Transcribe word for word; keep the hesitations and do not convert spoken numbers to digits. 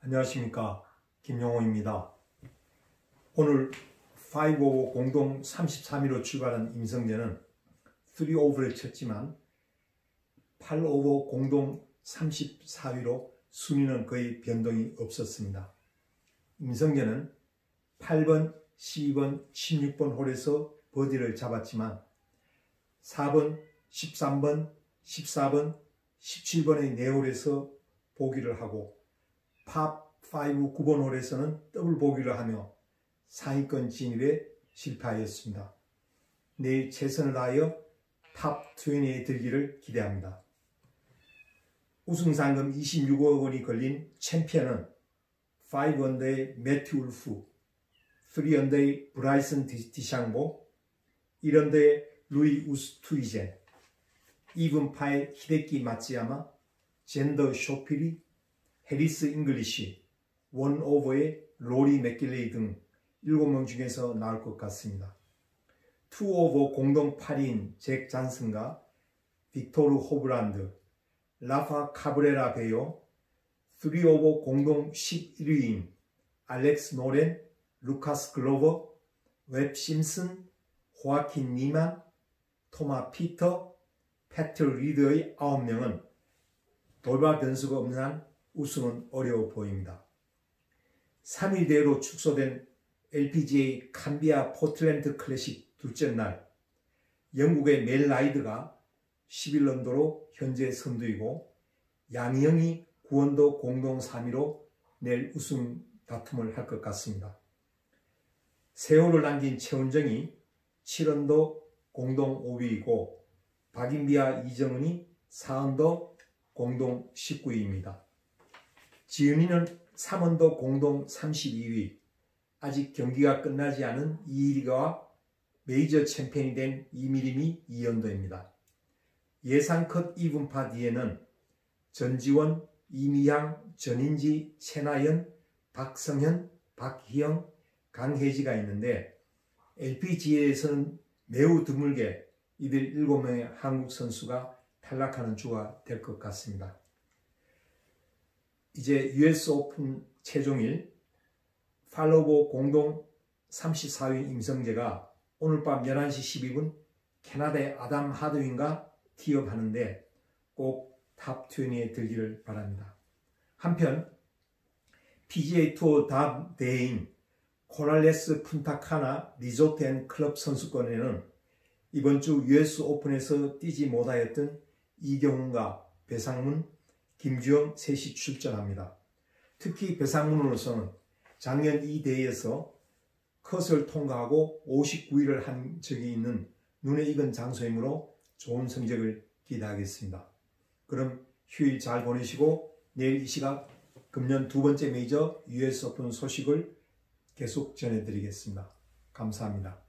안녕하십니까, 김용호입니다. 오늘 오백오 공동 삼십삼 위로 출발한 임성재는 삼 오버를 쳤지만 팔백오십오 공동 삼십사 위로 순위는 거의 변동이 없었습니다. 임성재는 팔 번, 십이 번, 십육 번 홀에서 버디를 잡았지만 사 번, 십삼 번, 십사 번, 십칠 번의 네 홀에서 보기를 하고 파 오 구 번 홀에서는 더블 보기를 하며 상위권 진입에 실패하였습니다. 내일 최선을 다하여 탑 이십에 들기를 기대합니다. 우승 상금 이십육억 원이 걸린 챔피언은 오 언더의 매튜 울프, 삼 언더의 브라이슨 디샹보, 일 언더의 루이 우스투이젠, 이분파의 히데키 마츠야마, 젠더 쇼피리, 해리스 잉글리시, 원 오버의 로리 맥길레이 등 일곱 명 중에서 나올 것 같습니다. 이 오버 공동 팔 위인 잭 잔슨과 빅토르 호브란드, 라파 카브레라 베요, 삼 오버 공동 십일 위인 알렉스 노렌, 루카스 글로버, 웹 심슨, 호아킨 니만, 토마 피터, 패트 리드의 아홉 명은 돌발 변수가 없는 한 우승은 어려워 보입니다. 삼 일 대회로 축소된 엘피지에이 캄비아 포틀랜드 클래식 둘째 날, 영국의 멜 라이드가 십일 언더로 현재 선두이고 양희영이 구 언더 공동 삼 위로 내일 우승 다툼을 할 것 같습니다. 세 홀을 남긴 최훈정이 칠 언더 공동 오 위이고 박인비와 이정은이 사 언더 공동 십구 위입니다. 지은이는 삼 언더 공동 삼십이 위, 아직 경기가 끝나지 않은 이일이가와 메이저 챔피언이 된 이미림이 이 언더입니다. 예상 컷 이분파 뒤에는 전지원, 이미향, 전인지, 최나연, 박성현, 박희영, 강혜지가 있는데 엘피지에이에서는 매우 드물게 이들 일곱 명의 한국 선수가 탈락하는 주가 될 것 같습니다. 이제 유에스 오픈 최종일 팔로보 공동 삼십사 위 임성재가 오늘 밤 열한 시 십이 분 캐나다의 아담 하드윈과 티업하는데 꼭 탑 이십에 들기를 바랍니다. 한편 피지에이 투어 다음 대회인 코랄레스 푼타카나 리조트 앤 클럽 선수권에는 이번 주 유에스 오픈에서 뛰지 못하였던 이경훈과 배상문, 김주영 셋이 출전합니다. 특히 배상문으로서는 작년 이 대회에서 컷을 통과하고 오십구 위를 한 적이 있는 눈에 익은 장소이므로 좋은 성적을 기대하겠습니다. 그럼 휴일 잘 보내시고 내일 이 시각 금년 두 번째 메이저 유에스 오픈 소식을 계속 전해드리겠습니다. 감사합니다.